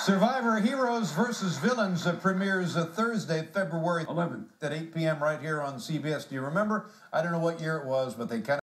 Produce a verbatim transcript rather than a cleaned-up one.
Survivor Heroes versus Villains uh, premieres uh, Thursday, February eleventh at eight p m right here on C B S. Do you remember? I don't know what year it was, but they kind of